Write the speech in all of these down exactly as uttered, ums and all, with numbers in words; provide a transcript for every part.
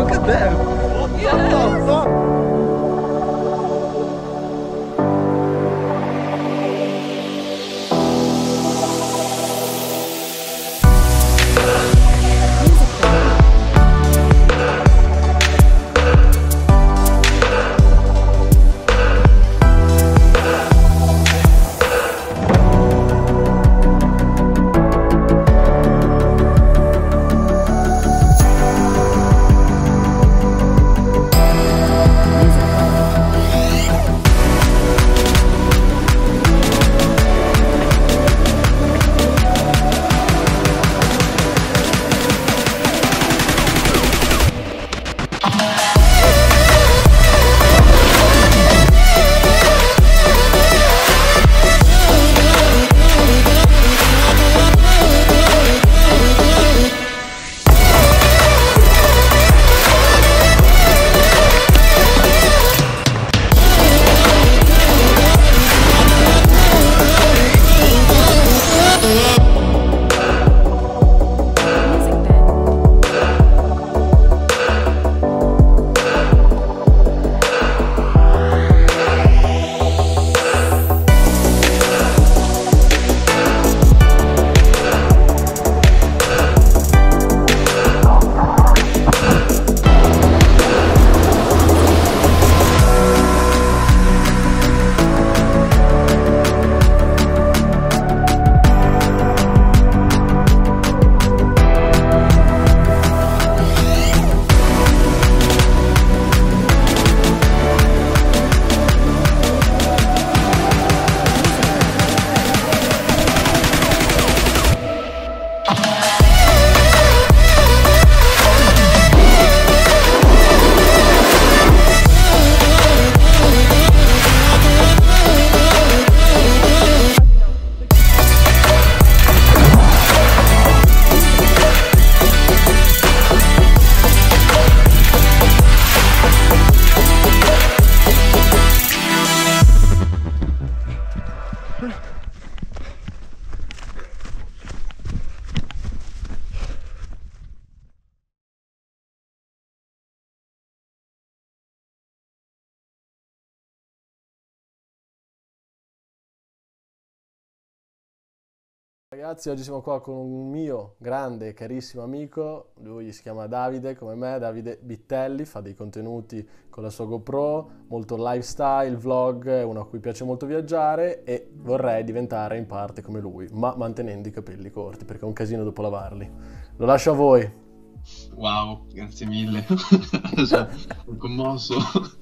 look at them! What the fuck? Ragazzi, oggi siamo qua con un mio grande e carissimo amico, lui si chiama Davide, come me, Davide Bittelli, fa dei contenuti con la sua GoPro, molto lifestyle, vlog, è uno a cui piace molto viaggiare e vorrei diventare in parte come lui, ma mantenendo i capelli corti, perché è un casino dopo lavarli. Lo lascio a voi. Wow, grazie mille, sono commosso.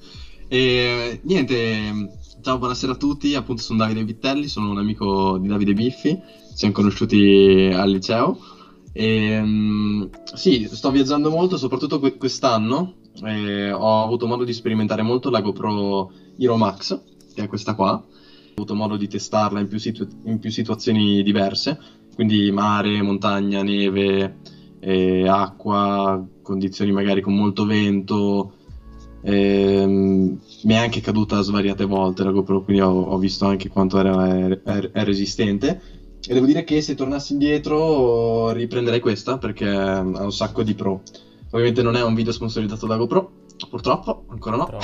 E niente, ciao, buonasera a tutti, appunto sono Davide Bittelli, sono un amico di Davide Biffi. Siamo conosciuti al liceo e um, sì, sto viaggiando molto, soprattutto quest'anno. Eh, ho avuto modo di sperimentare molto la GoPro Hero Max, che è questa qua. Ho avuto modo di testarla in più, situ in più situazioni diverse, quindi mare, montagna, neve, eh, acqua, condizioni magari con molto vento. Eh, mi è anche caduta svariate volte la GoPro, quindi ho, ho visto anche quanto era, è, è resistente. E devo dire che se tornassi indietro riprenderei questa perché ha un sacco di pro. Ovviamente non è un video sponsorizzato da GoPro, purtroppo, ancora no.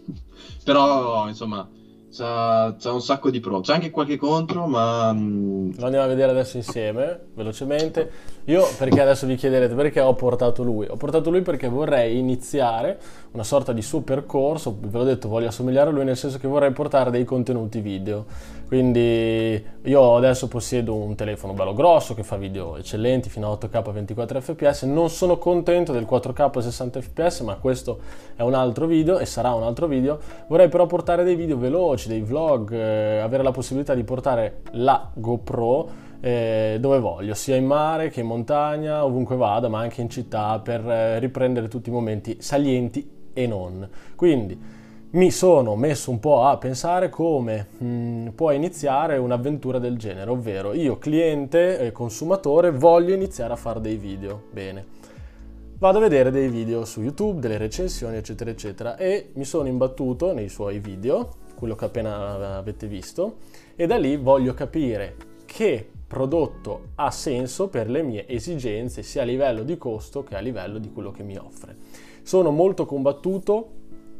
Però insomma c'ha un sacco di pro, c'è anche qualche contro, ma lo andiamo a vedere adesso insieme, velocemente. Io, perché adesso vi chiederete perché ho portato lui? Ho portato lui perché vorrei iniziare una sorta di suo percorso, ve l'ho detto, voglio assomigliare a lui, nel senso che vorrei portare dei contenuti video. Quindi io adesso possiedo un telefono bello grosso che fa video eccellenti fino a otto K ventiquattro F P S, non sono contento del quattro K sessanta F P S, ma questo è un altro video e sarà un altro video. Vorrei però portare dei video veloci, dei vlog, eh, avere la possibilità di portare la GoPro Eh, dove voglio, sia in mare che in montagna, ovunque vada, ma anche in città, per eh, riprendere tutti i momenti salienti e non. Quindi mi sono messo un po' a pensare come mh, può iniziare un'avventura del genere, ovvero io cliente e consumatore voglio iniziare a fare dei video. Bene, vado a vedere dei video su YouTube, delle recensioni eccetera eccetera, e mi sono imbattuto nei suoi video, quello che appena avete visto, e da lì voglio capire che prodotto ha senso per le mie esigenze, sia a livello di costo che a livello di quello che mi offre. Sono molto combattuto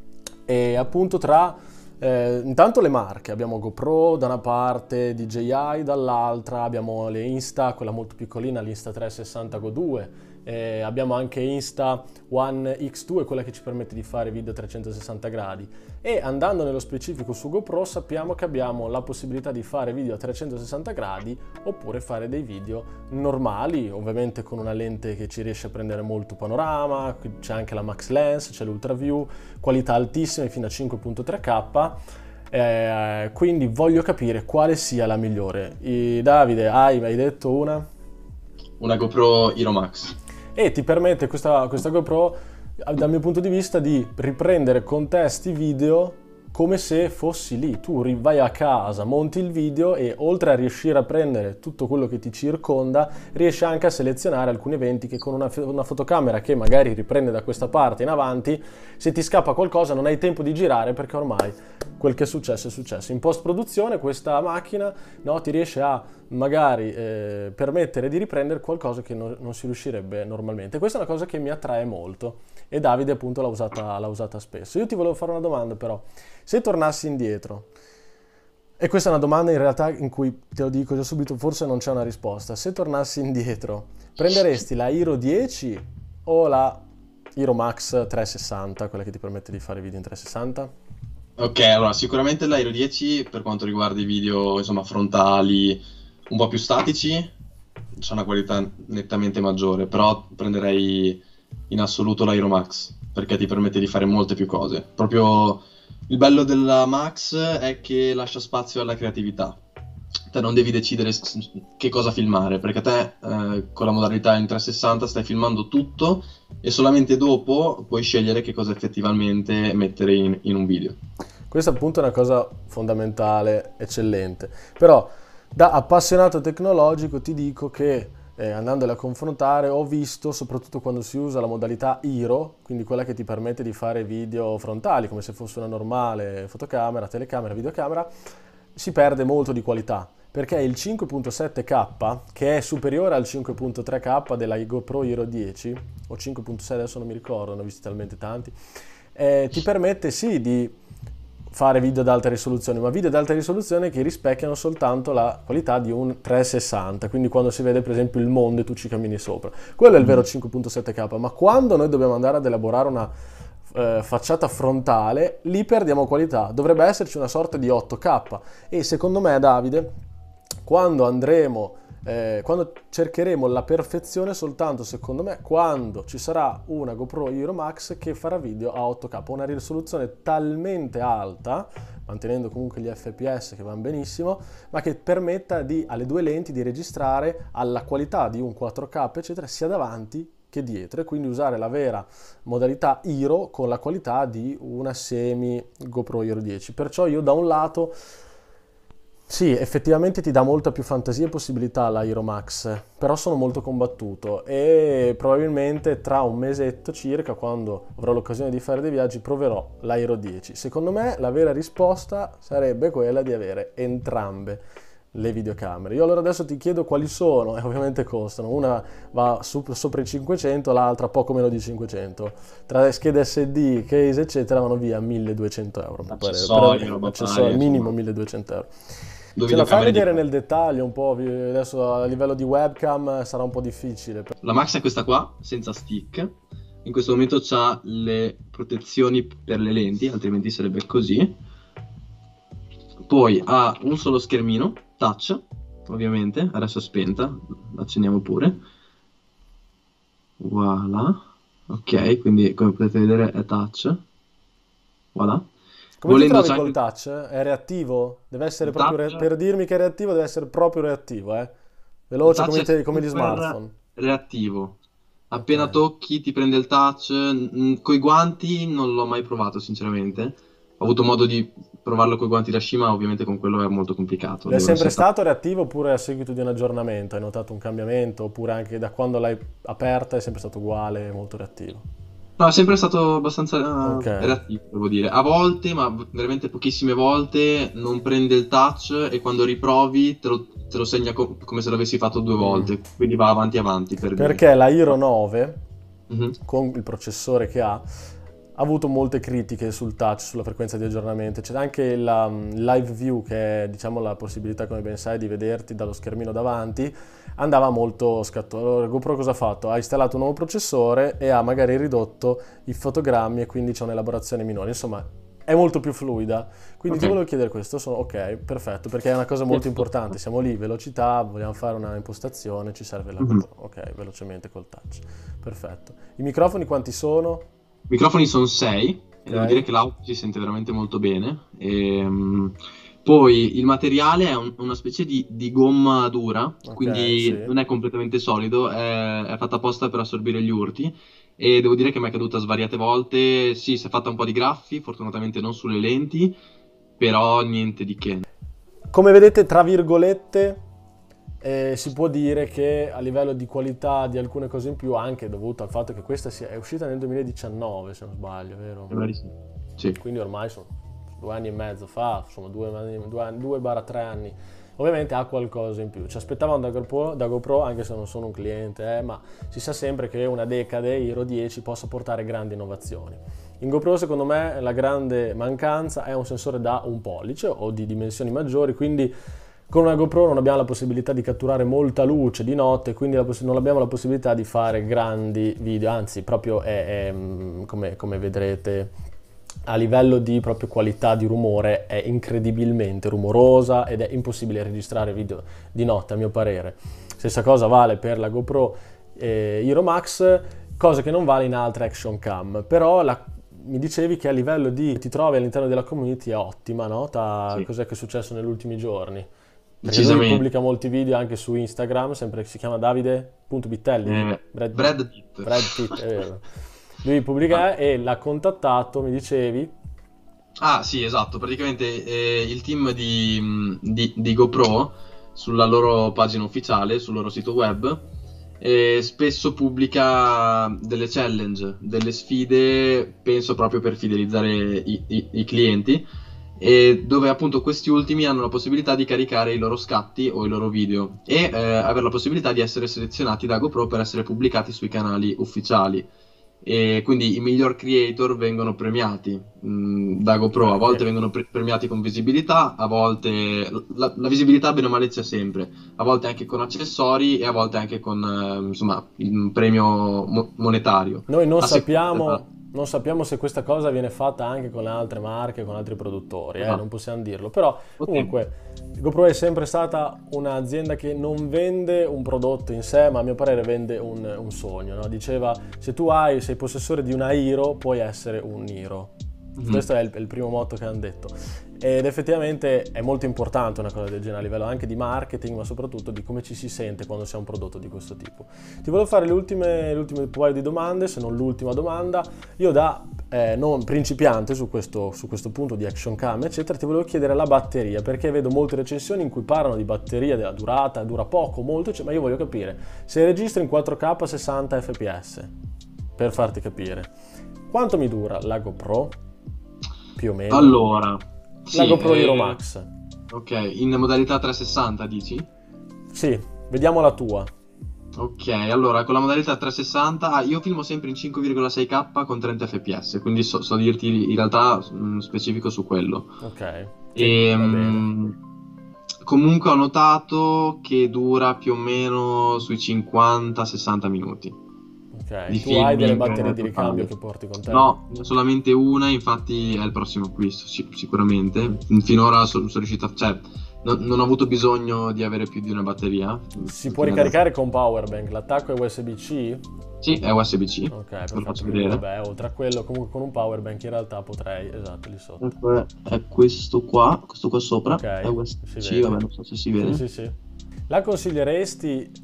e appunto tra eh, intanto le marche, abbiamo GoPro da una parte, D J I dall'altra, abbiamo le Insta, quella molto piccolina, l'Insta trecentosessanta Go due, eh, abbiamo anche Insta One X due, quella che ci permette di fare video a trecentosessanta gradi, e andando nello specifico su GoPro sappiamo che abbiamo la possibilità di fare video a trecentosessanta gradi oppure fare dei video normali, ovviamente con una lente che ci riesce a prendere molto panorama, c'è anche la Max Lens, c'è l'Ultra View, qualità altissime fino a cinque virgola tre K. Eh, quindi voglio capire quale sia la migliore. I, Davide, hai, hai detto una? Una GoPro Hero Max. E ti permette questa, questa GoPro, dal mio punto di vista, di riprendere contesti video come se fossi lì. Tu vai a casa, monti il video e oltre a riuscire a prendere tutto quello che ti circonda, riesci anche a selezionare alcuni eventi che con una, una fotocamera che magari riprende da questa parte in avanti, se ti scappa qualcosa non hai tempo di girare perché ormai quel che è successo è successo. In post-produzione questa macchina, no, ti riesce a magari eh, permettere di riprendere qualcosa che non, non si riuscirebbe normalmente. Questa è una cosa che mi attrae molto e Davide appunto l'ha usata, l'ha usata spesso. Io ti volevo fare una domanda però, se tornassi indietro, e questa è una domanda in realtà in cui te lo dico già subito, forse non c'è una risposta, se tornassi indietro prenderesti la Hero dieci o la Hero Max trecentosessanta, quella che ti permette di fare video in trecentosessanta? Ok, allora sicuramente la Hero dieci per quanto riguarda i video insomma frontali un po' più statici c'è una qualità nettamente maggiore, però prenderei in assoluto la Hero Max perché ti permette di fare molte più cose. Proprio il bello della Max è che lascia spazio alla creatività. Te non devi decidere che cosa filmare, perché te eh, con la modalità in trecentosessanta stai filmando tutto e solamente dopo puoi scegliere che cosa effettivamente mettere in, in un video. Questa appunto è una cosa fondamentale, eccellente. Però da appassionato tecnologico ti dico che eh, andandole a confrontare ho visto, soprattutto quando si usa la modalità Hero, quindi quella che ti permette di fare video frontali come se fosse una normale fotocamera, telecamera, videocamera, si perde molto di qualità, perché il cinque virgola sette K, che è superiore al cinque virgola tre K della GoPro Hero dieci, o cinque virgola sei, adesso non mi ricordo, ne ho visti talmente tanti, eh, ti permette sì di fare video ad alta risoluzione, ma video ad alta risoluzione che rispecchiano soltanto la qualità di un trecentosessanta, quindi quando si vede per esempio il mondo e tu ci cammini sopra. Quello è il vero cinque virgola sette K, ma quando noi dobbiamo andare ad elaborare una eh, facciata frontale, lì perdiamo qualità. Dovrebbe esserci una sorta di otto K e secondo me, Davide, quando andremo Eh, quando cercheremo la perfezione soltanto, secondo me, quando ci sarà una GoPro Hero Max che farà video a otto K, una risoluzione talmente alta, mantenendo comunque gli F P S che vanno benissimo, ma che permetta di, alle due lenti di registrare alla qualità di un quattro K, eccetera, sia davanti che dietro, e quindi usare la vera modalità Hero con la qualità di una semi GoPro Hero dieci. Perciò io da un lato sì, effettivamente ti dà molta più fantasia e possibilità la Hero Max, però sono molto combattuto e probabilmente tra un mesetto circa, quando avrò l'occasione di fare dei viaggi, proverò la Hero dieci. Secondo me la vera risposta sarebbe quella di avere entrambe le videocamere. Io allora adesso ti chiedo quali sono, e ovviamente costano, una va su, sopra i cinquecento, l'altra poco meno di cinquecento, tra schede S D, case eccetera vanno via milleduecento euro, mi pare, però accessori minimo milleduecento euro. Ce la fai vedere nel dettaglio un po', adesso a livello di webcam sarà un po' difficile. La Max è questa qua, senza stick, in questo momento c'ha le protezioni per le lenti, altrimenti sarebbe così. Poi ha un solo schermino, touch, ovviamente, adesso è spenta, l'accendiamo pure. Voilà, ok, quindi come potete vedere è touch, voilà. Come Volendo ti trovi col touch? È reattivo? Deve essere proprio re... Per dirmi che è reattivo deve essere proprio reattivo, eh? Veloce come, te, come gli smartphone. Reattivo. Appena okay. Tocchi ti prende il touch. Coi guanti non l'ho mai provato sinceramente. Ho avuto modo di provarlo coi guanti da sci, ma ovviamente con quello è molto complicato. È sempre stato reattivo oppure a seguito di un aggiornamento? Hai notato un cambiamento? Oppure anche da quando l'hai aperta è sempre stato uguale, molto reattivo? No, è sempre stato abbastanza okay. reattivo, devo dire. A volte, ma veramente pochissime volte, non prende il touch e quando riprovi te lo, te lo segna co- come se l'avessi fatto due volte, quindi va avanti avanti per dire. Perché la Hero nove, Mhm. con il processore che ha, ha avuto molte critiche sul touch, sulla frequenza di aggiornamento. C'è anche la um, live view, che è, diciamo, la possibilità, come ben sai, di vederti dallo schermino davanti, andava molto scatto. Allora GoPro cosa ha fatto? Ha installato un nuovo processore e ha magari ridotto i fotogrammi e quindi c'è un'elaborazione minore. Insomma, è molto più fluida. Quindi Ok. ti volevo chiedere questo, sono ok, perfetto, perché è una cosa molto Sì. importante. Siamo lì, velocità, vogliamo fare una impostazione, ci serve la Mhm. GoPro. Ok, velocemente col touch. Perfetto. I microfoni quanti sono? I microfoni sono sei e devo Ok. dire che l'audio si sente veramente molto bene. Ehm, poi il materiale è un- una specie di, di gomma dura, Ok, quindi sì. non è completamente solido, è, è fatta apposta per assorbire gli urti e devo dire che mi è caduta svariate volte. Sì, si è fatta un po' di graffi, fortunatamente non sulle lenti, però niente di che. Come vedete, tra virgolette, eh, si può dire che a livello di qualità di alcune cose in più, anche dovuto al fatto che questa sia, è uscita nel duemiladiciannove, se non sbaglio, vero? Sembra di sì. Sì. Quindi ormai sono due anni e mezzo fa, sono due, anni- due, anni- due barra tre anni. Ovviamente ha qualcosa in più. Ci aspettavamo da GoPro, da GoPro, anche se non sono un cliente, eh, ma si sa sempre che una decade Hero dieci possa portare grandi innovazioni. In GoPro, secondo me, la grande mancanza è un sensore da un pollice o di dimensioni maggiori, quindi con una GoPro non abbiamo la possibilità di catturare molta luce di notte, quindi la poss- non abbiamo la possibilità di fare grandi video, anzi proprio è, è, mm, come, come vedrete a livello di proprio qualità di rumore è incredibilmente rumorosa ed è impossibile registrare video di notte, a mio parere. Stessa cosa vale per la GoPro eh, Hero Max, cosa che non vale in altre action cam, però la mi dicevi che a livello di ti trovi all'interno della community è ottima, no? Ta- Sì. Cos'è che è successo negli ultimi giorni? Perché lui Decisamente. pubblica molti video anche su Instagram, sempre si chiama Davide.Bittelli, Eh, Brad, Brad Pitt. Brad Pitt, è vero. Lui pubblica e l'ha contattato, mi dicevi? Ah, sì, esatto. Praticamente eh, il team di, mh, di- di GoPro sulla loro pagina ufficiale, sul loro sito web, eh, spesso pubblica delle challenge, delle sfide, penso proprio per fidelizzare i, i- i clienti, e dove appunto questi ultimi hanno la possibilità di caricare i loro scatti o i loro video e eh, avere la possibilità di essere selezionati da GoPro per essere pubblicati sui canali ufficiali. E quindi i miglior creator vengono premiati mh, da GoPro, a Ok. volte vengono pre- premiati con visibilità, a volte la, la visibilità bene o male c'è sempre, a volte anche con accessori e a volte anche con eh, insomma un premio mo- monetario. Noi non A seconda- sappiamo, non sappiamo se questa cosa viene fatta anche con le altre marche, con altri produttori, eh, Ah, non possiamo dirlo. Però ok. comunque GoPro è sempre stata un'azienda che non vende un prodotto in sé, ma a mio parere vende un, un sogno, no? Diceva, se tu hai, sei possessore di una Hero, puoi essere un Hero. Mhm. Questo è il, è il primo motto che hanno detto. Ed effettivamente è molto importante una cosa del genere a livello anche di marketing, ma soprattutto di come ci si sente quando si ha un prodotto di questo tipo. Ti volevo fare le ultime, le ultime paio di domande, se non l'ultima domanda. Io da eh, non principiante su questo, su questo punto di action cam, eccetera, ti volevo chiedere la batteria, perché vedo molte recensioni in cui parlano di batteria, della durata, dura poco, molto, cioè, ma io voglio capire, se registro in quattro K a sessanta F P S, per farti capire, quanto mi dura la GoPro? Più o meno. Allora, La sì, GoPro eh, Hero Max. ok, in modalità trecentosessanta dici? Sì, vediamo la tua. Ok, allora con la modalità trecentosessanta ah, io filmo sempre in cinque virgola sei K con trenta F P S, quindi so, so dirti in realtà mh, specifico su quello. Ok, E, sì, va bene. mh, comunque ho notato che dura più o meno sui cinquanta sessanta minuti Ok, di tu hai delle filming batterie eh, di ricambio totale. che porti con te? No, solamente una, infatti è il prossimo acquisto, sic- sicuramente. Finora sono, sono riuscito a... cioè, no- non ho avuto bisogno di avere più di una batteria. Si può Fino ricaricare con powerbank, l'attacco è U S B C? adesso. Sì, è U S B C, Ok, te lo perfetto, faccio quindi vedere. vabbè, oltre a quello, comunque con un powerbank in realtà potrei, esatto, lì sotto. Ecco, è è questo qua, questo qua sopra, Ok, è U S B C, si vede. vabbè, non so se si Sì, vede. sì, sì. La consiglieresti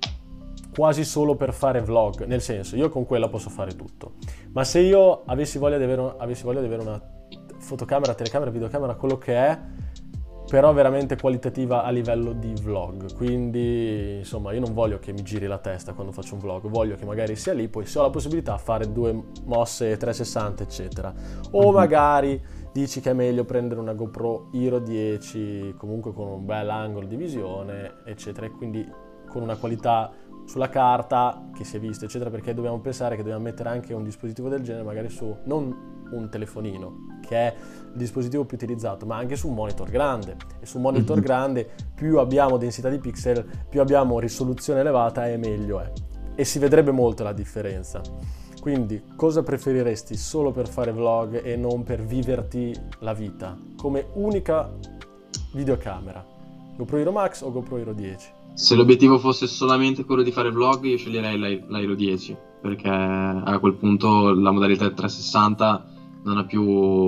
quasi solo per fare vlog? Nel senso, io con quella posso fare tutto. Ma se io avessi voglia di avere, avessi voglia di avere una fotocamera, telecamera, videocamera, quello che è, però veramente qualitativa a livello di vlog, quindi insomma io non voglio che mi giri la testa quando faccio un vlog, voglio che magari sia lì, poi se ho la possibilità fare due mosse trecentosessanta eccetera, o Mhm. magari dici che è meglio prendere una GoPro Hero dieci comunque con un bel angolo di visione eccetera, e quindi con una qualità sulla carta che si è visto eccetera, perché dobbiamo pensare che dobbiamo mettere anche un dispositivo del genere magari su non un telefonino che è il dispositivo più utilizzato, ma anche su un monitor grande, e su un monitor mm-hmm. grande più abbiamo densità di pixel, più abbiamo risoluzione elevata e meglio è, e si vedrebbe molto la differenza. Quindi cosa preferiresti solo per fare vlog e non per viverti la vita come unica videocamera? GoPro Hero Max o GoPro Hero dieci? Se l'obiettivo fosse solamente quello di fare vlog, io sceglierei la, la Hero dieci, perché a quel punto la modalità trecentosessanta non ha più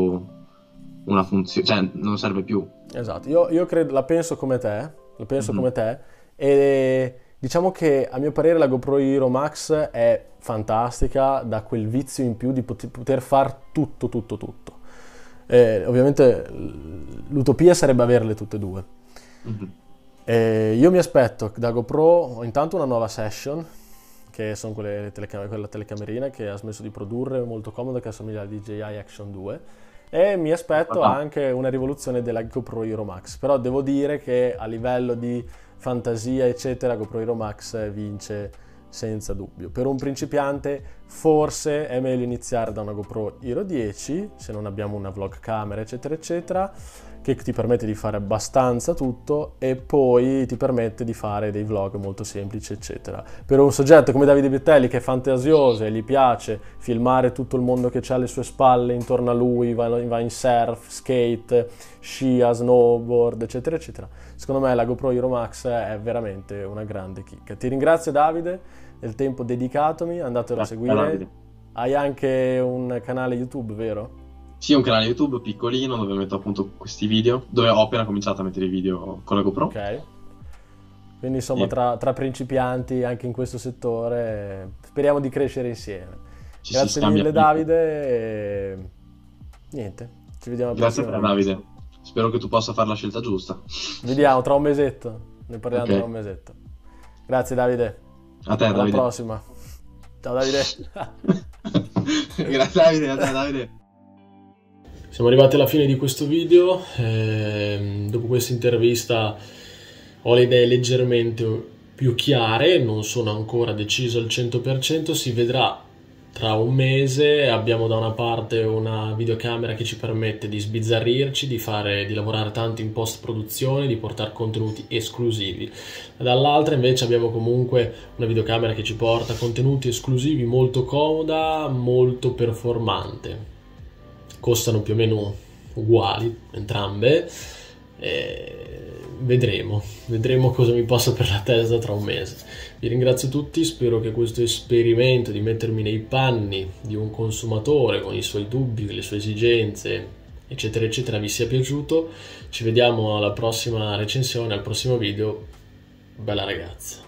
una funzione, cioè non serve più. Esatto, io, io credo, la penso come te, la penso mm-hmm. come te, e diciamo che a mio parere la GoPro Hero Max è fantastica, dà quel vizio in più di poter, poter far tutto, tutto, tutto. E ovviamente l'utopia sarebbe averle tutte e due. Mm-hmm. E io mi aspetto da GoPro intanto una nuova session, che sono quelle telecam- quella telecamerina che ha smesso di produrre, molto comoda, che assomiglia alla D J I Action due, e mi aspetto ah. anche una rivoluzione della GoPro Hero Max, però devo dire che a livello di fantasia eccetera GoPro Hero Max vince senza dubbio. Per un principiante forse è meglio iniziare da una GoPro Hero dieci, se non abbiamo una vlog camera eccetera eccetera, che ti permette di fare abbastanza tutto e poi ti permette di fare dei vlog molto semplici eccetera. Per un soggetto come Davide Vitelli, che è fantasioso e gli piace filmare tutto il mondo che c'ha alle sue spalle intorno a lui, va, va in surf, skate, scia, snowboard eccetera eccetera, secondo me la GoPro Hero Max è veramente una grande chicca. Ti ringrazio Davide del tempo dedicatomi, andatelo a seguire. Davide. Hai anche un canale YouTube, vero? Sì, un canale YouTube piccolino dove metto appunto questi video, dove ho appena cominciato a mettere i video con la GoPro. Ok. Quindi insomma sì. tra, tra principianti anche in questo settore speriamo di crescere insieme. Ci Grazie mille Davide e niente, ci vediamo alla prossima. Grazie a te Davide, spero che tu possa fare la scelta giusta. Vediamo tra un mesetto, ne parliamo okay. tra un mesetto. Grazie Davide. A te Alla Davide. Alla prossima. Ciao Davide. Grazie Davide, a te Davide. Siamo arrivati alla fine di questo video, eh, dopo questa intervista ho le idee leggermente più chiare, non sono ancora deciso al cento per cento, si vedrà tra un mese. Abbiamo da una parte una videocamera che ci permette di sbizzarrirci, di, fare, di lavorare tanto in post-produzione, di portare contenuti esclusivi. Dall'altra invece abbiamo comunque una videocamera che ci porta contenuti esclusivi, molto comoda, molto performante. Costano più o meno uguali entrambe, e vedremo, vedremo cosa mi passa per la testa tra un mese. Vi ringrazio tutti, spero che questo esperimento di mettermi nei panni di un consumatore con i suoi dubbi, le sue esigenze eccetera eccetera vi sia piaciuto. Ci vediamo alla prossima recensione, al prossimo video. Bella ragazza.